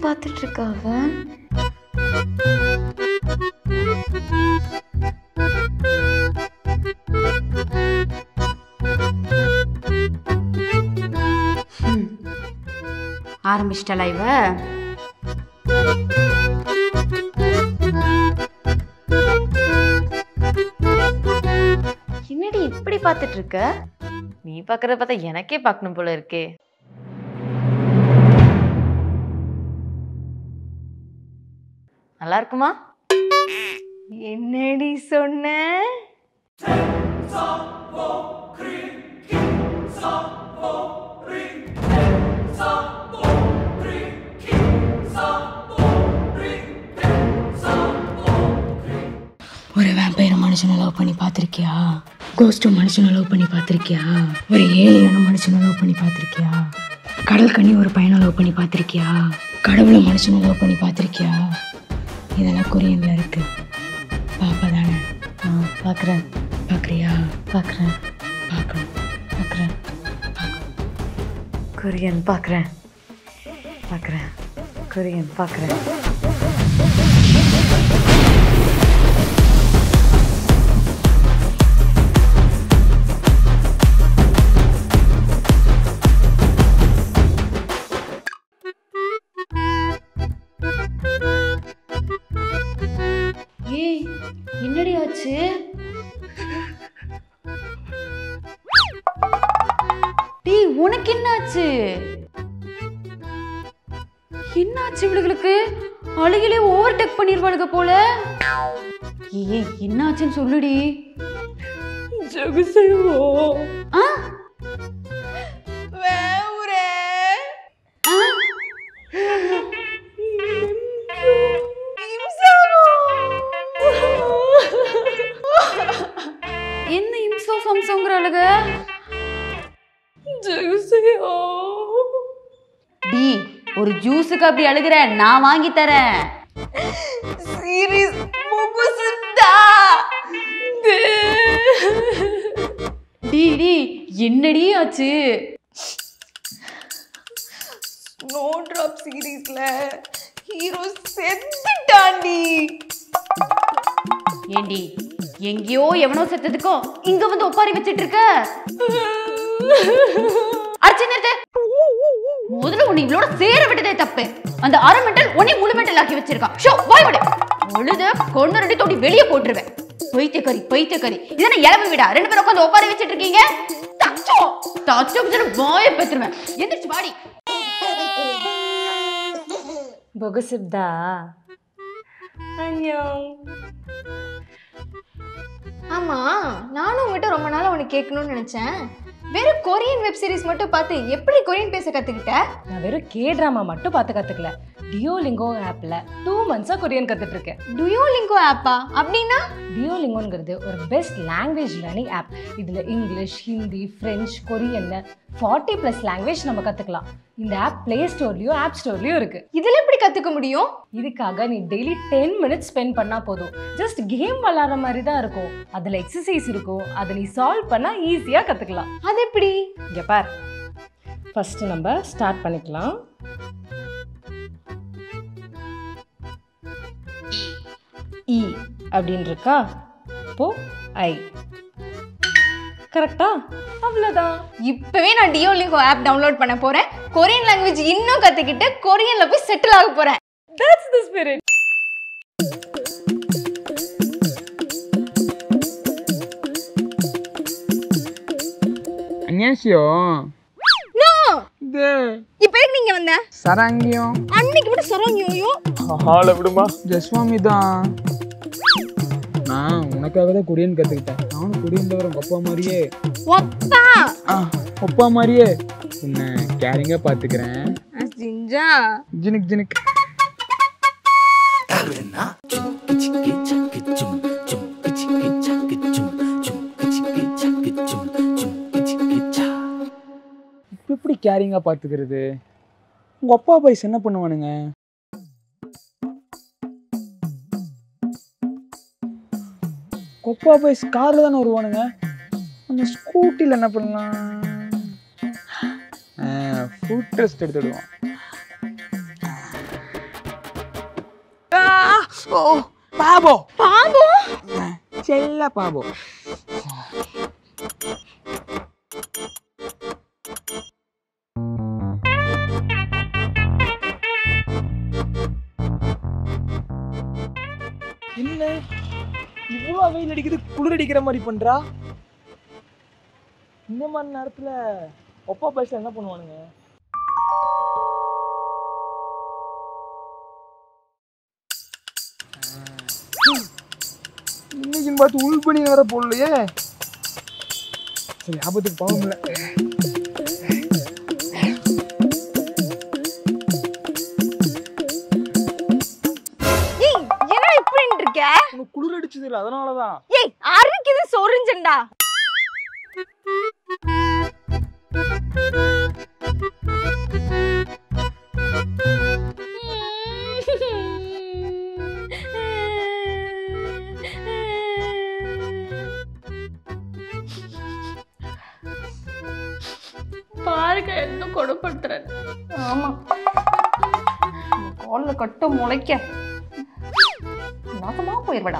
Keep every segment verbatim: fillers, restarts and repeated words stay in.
பார்த்துட்டு இருக்கா அவ? ஆரம்பிச்சிட்டலா இவ? என்னடி இப்படி பார்த்துட்டு இருக்க? நீ பாக்குறத பார்த்தா எனக்கே பார்க்கணும் போல இருக்கே. நல்லா இருக்குமா? என்னடி சொன்ன? ஒரு வேம்பயர் மனுஷனை லவ் பண்ணி பார்த்துருக்கியா? கோஸ்ட் மனுஷனை லவ் பண்ணி பார்த்துருக்கியா? ஒரு ஏலியன மனுஷனை லவ் பண்ணி பார்த்துருக்கியா? கடல் கனி ஒரு பையனை லவ் பண்ணி பார்த்துருக்கியா? கடவுளை மனுஷனை லவ் பண்ணி பார்த்துருக்கியா? இதெல்லாம் கொரியன்ல இருக்கு. பாப்பா தானே? நான் பார்க்குறேன். பார்க்குறியா? பார்க்குறேன். பார்க்கணும். பார்க்குறேன். கொரியன் பார்க்குறேன். பார்க்குறேன். கொரியன் பார்க்குறேன். என்னடி ஆச்சு? டேய் உனக்கு என்ன ஆச்சு? என்ன ஆச்சு இவளுக்கு? அழுகிலே ஓவர் டேக் பண்ணிருவாளுக போல. ஏய் என்ன ஆச்சுன்னு சொல்லுடி. ஜகுசேவோ. ஆ? வேவுரே. ஆ? என்ன இம்சோ சம்சங்கறாளுக? ஜகுசேவோ. டி ஒரு ஜூஸுக்கு அப்படி அழுகுற, நான் வாங்கி தரேன். சீரியஸ் முகுசுதா. டி டி என்னடி ஆச்சு? ஸ்னோ டிராப் சீரிஸ்ல ஹீரோ செத்துட்டான்டி. ஏண்டி எங்கேயோ எவனோ செத்ததுக்கோ இங்க வந்து ஒப்பாரி வச்சிட்டு இருக்க? அடிச்சு நிறுத்து. முதல்ல உன்னை இவளோட சேர விட்டதே தப்பு. அந்த அரை மெண்டல் உன்னை முழு மெண்டல் ஆக்கி வச்சிருக்கான். ஷோ வாய் விடு. ஒழுத கொண்டு ரெண்டு தோடி வெளியே போட்டுருவேன். பைத்தியக்காரி பைத்தியக்காரி. இதனை இளவு விடா. ரெண்டு பேரும் உட்காந்து ஒப்பாரி வச்சிட்டு இருக்கீங்க. தச்சோ தச்சோ வாயை பெத்துருவேன். எந்திரிச்சு வாடி. புகுசுதா. அன்யோங். ஆமா, நானும் உங்ககிட்ட ரொம்ப நாள் உனக்கு கேட்கணும்னு நினைச்சேன். வெறும் கொரியன் வெப் சீரிஸ் மட்டும் பார்த்து எப்படி கொரியன் பேச கத்துக்கிட்ட? நான் வெறும் கே டிராமா மட்டும் பார்த்து கத்துக்கல. டியோலிங்கோ ஆப்ல டூ மந்த்ஸா கொரியன் கத்துட்டு இருக்கேன். டுயோலிங்கோ ஆப்பா? அப்படின்னா? டியோலிங்கோங்கிறது ஒரு பெஸ்ட் லாங்குவேஜ் லேர்னிங் ஆப். இதுல English, Hindi, French, Korean forty plus language நம்ம கத்துக்கலாம். இந்த ஆப் பிளே ஸ்டோர்லயும் ஆப் ஸ்டோர்லயும் இருக்கு. இதுல எப்படி கத்துக்க முடியும்? இதுக்காக நீ டெய்லி டென் மினிட்ஸ் ஸ்பெண்ட் பண்ணா போதும். ஜஸ்ட் கேம் விளையாடுற மாதிரி தான் இருக்கும். அதுல எக்ஸசைஸ் இருக்கும். அதை நீ சால்வ் பண்ணா ஈஸியா கத்துக்கலாம். அது எப்படி? இங்க பார். ஃபர்ஸ்ட் நம்ம ஸ்டார்ட் பண்ணிக்கலாம். இ அப்படின்னு இருக்கா? இப்போ ஐ. கரெக்டா? அவ்வளவுதான். இப்பவே நான் டியோலிங்கோ ஆப் டவுன்லோட் பண்ண போறேன். கொரியன் லாங்குவேஜ் இன்னும் கத்துக்கிட்டு கொரியன்ல போய் செட்டில் ஆக போறேன். That's the spirit. 안녕하세요. நோ. 네. இப்போ எதுக்கு நீங்க வந்த? 사랑해요. அன்னைக்கு மட்டும் சரோங்கியோயோ. ஆள விடுமா. ஜஸ்வாமி தான். நான் உனக்காக தான் கொரியன் கத்துக்கிட்டேன். நானும் கொரியன்ல வர அப்பா மாதிரியே. அப்பா. ஆ, அப்பா மாதிரியே உன்னை கேரிங்கா பாத்துக்கிறேன். அசிஞ்சா. ஜினிக் ஜினிக். இப்ப எப்படி கேரிங்கா பாத்துக்கிறது? உங்க அப்பா பாய்ஸ் என்ன பண்ணுவானுங்க? கொப்பா பாய்ஸ் கார்ல தானே வருவானுங்க. நம்ம ஸ்கூட்டில என்ன பண்ணலாம்? ஃபுட் டெஸ்ட் எடுத்துடுவோம். ஓ பாபோ பாம்போ செல்ல பாபோ. என்ன இவ்வளோ வெயில் அடிக்குது, குளிர் அடிக்கிற மாதிரி பண்றா? இந்த மாதிரி நேரத்துல ஒப்பா பஸ்ல என்ன பண்ணுவானுங்க? இன்னைக்கு பார்த்து உள் பண்ணி வர போடலையே. சரி, ஆபத்துக்கு பாவம் இல்லை. உனக்கு குளிர் அடிச்சது இல்லை, அதனாலதான். ஏய் அறுக்குது சொரிஞ்சண்டா. பாருங்க என்ன கொடுப்படுத்துறேன். ஆமா, கால்ல கட்ட முளைக்க நாசமா போயிருவடா.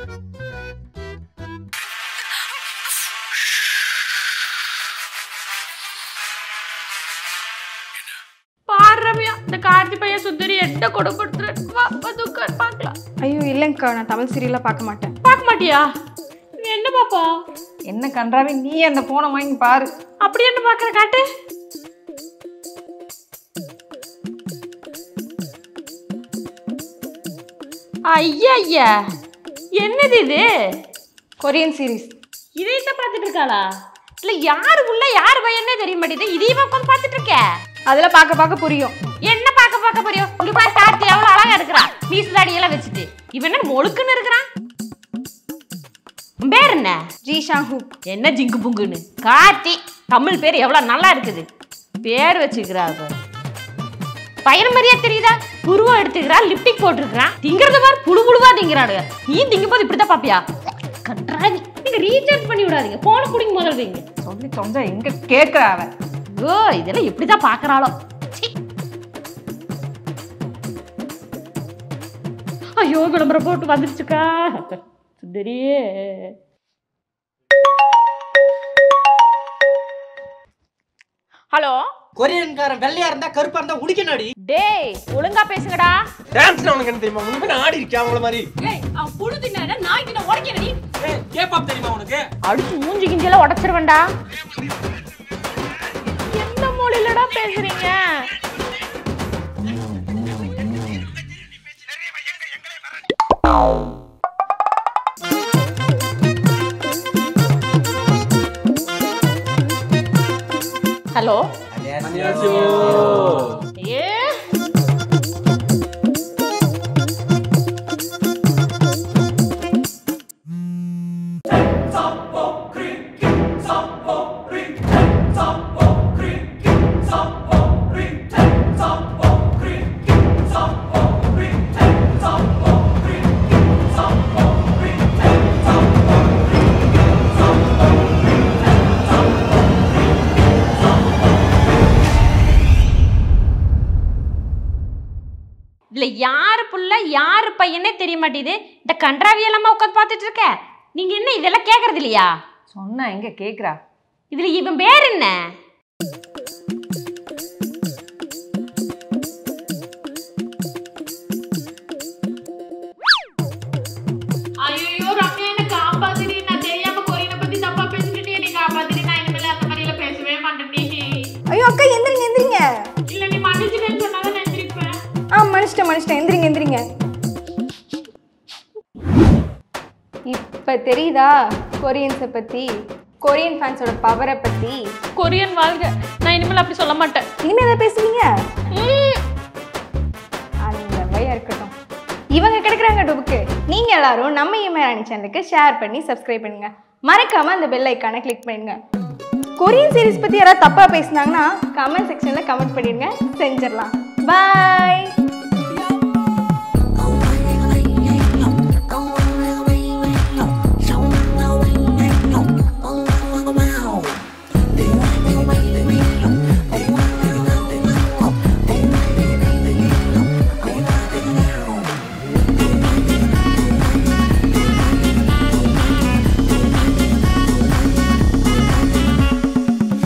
பாரு ரம்யா, இந்த கார்த்தி பையன் சுந்தரி என்ன கொடுப்படுத்துறேன். வா வந்து உட்கார் பார்க்கலாம். ஐயோ இல்லைங்கக்கா, நான் தமிழ் சீரியல்லாம் பார்க்க மாட்டேன். பார்க்க மாட்டியா? என்ன பாப்பா? என்ன கன்றாவே, நீ அந்த போனை வாங்கி பாரு. அப்படி என்ன பாக்குற, காட்டு. ஐயா ஐயா, என்னது இது? Korean series. இதைத்தான் பார்த்துட்டு இருக்காளா? இல்ல யாரு உள்ள யாரு பையனே தெரிய மாட்டேங்குது. இதையும் உட்காந்து பார்த்துட்டு இருக்க? அதெல்லாம் பார்க்க பார்க்க புரியும். என்ன பார்க்க பார்க்க புரியும்? இங்க பாரு, கார்த்தி எவ்வளவு அழகா இருக்கிறா, மீசதாடி எல்லாம் வச்சுட்டு. இவன் என்ன மொழுக்குன்னு இருக்கிறான்? பேர் என்ன? Ji Changwook. என்ன ஜிங்கு புங்குன்னு? கார்த்தி தமிழ் பேர் எவ்வளவு நல்லா இருக்குது. பேர் வச்சுக்கிறா. பையன் மாதிரியா தெரியுதா? புருவம் எடுத்துக்கிறா, லிப்டிக் போட்டுருக்கான். திங்கிறத பாரு, புழு புழுவா திங்கிறானுங்க. நீ திங்கும் போது இப்படிதான் பாப்பியா? கன்றாவி. நீங்க ரீசார்ஜ் பண்ணி விடாதீங்க, போன குடிங்க முதல் வைங்க. சொல்லி தொந்தா எங்க கேட்கிறா அவன். ஓ, இதெல்லாம் எப்படிதான் பாக்குறாளோ. ஐயோ, விளம்பரம் போட்டு வந்துருச்சுக்கா சுந்தரியே. ஹலோ, கொரியன்காரன் வெள்ளையா இருந்தா கருப்பா இருந்தா உடிக்கனாடி. டேய் ஒழுங்கா பேசுங்கடா. டான்ஸ் உனக்கு என்ன தெரியுமா? உனக்கு நான் ஆடி இருக்கேன் அவங்கள மாதிரி. ஏய், அவன் புழுதினா நாய் கிட்ட உடைக்கறடி. ஏய், கேப்பாப் தெரியுமா உனக்கு? அடிச்சு மூஞ்சி கிஞ்சல உடைச்சிரவேண்டா. என்ன மொழிலடா பேசுறீங்க? ஹலோ. 안녕하세요. ஏ இதுல யாரு புள்ள யாரு பையனே தெரிய மாட்டேது. இந்த கன்றாவியெல்லாமா உட்காந்து பார்த்துட்டு இருக்க? நீங்க என்ன இதெல்லாம் கேக்குறது இல்லையா? சொன்னா எங்க கேக்குறா? இதுல இவன் பேர் என்ன? ஐயோ ரம்யா, என்ன காப்பாத்துடி. நான் தெரியாம கொரியனை பத்தி தப்பா பேசிட்டு நீ காப்பாத்துடி. நான் இனிமேல அந்த மாதிரி எல்லாம் பேசவே மாட்டேன். ஐயோ அக்கா, எந்திரிங்க எந்திரிங்க. இல்ல, நீ மன்னிச்சுட்டேன்னு சொன்னாதான் நான் எந்திரிப்பேன். ஆ மனுஷ்ட மனுஷ்ட எந்திரிங்க எந்திரிங்க. இப்ப தெரியுதா கொரியன்ஸை பத்தி, கொரியன் ஃபேன்ஸோட பவரை பத்தி? கொரியன் வாழ்க. நான் இனிமேல் அப்படி சொல்ல மாட்டேன். இனிமே எதை பேசுவீங்க? அந்த வழியா இருக்கட்டும். இவங்க கிடைக்கிறாங்க டுபுக்கு. நீங்க எல்லாரும் நம்ம இஎம்ஐ ராணி சேனலுக்கு ஷேர் பண்ணி சப்ஸ்கிரைப் பண்ணுங்க. மறக்காம அந்த பெல் ஐக்கானை கிளிக் பண்ணுங்க. கொரியன் சீரிஸ் பத்தி யாராவது தப்பா பேசினாங்கன்னா கமெண்ட் செக்ஷன்ல கமெண்ட் பண்ணிடுங்க, செஞ்சிடலாம். பாய்.